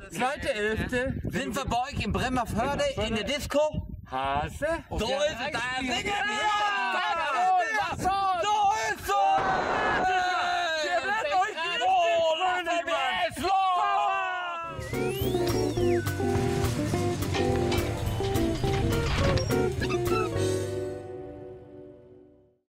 2.11. Sind wir bei euch in Bremerförde in der Disco? Hase. So ist es, da singen wir! So ist es! Ihr bleibt euch los!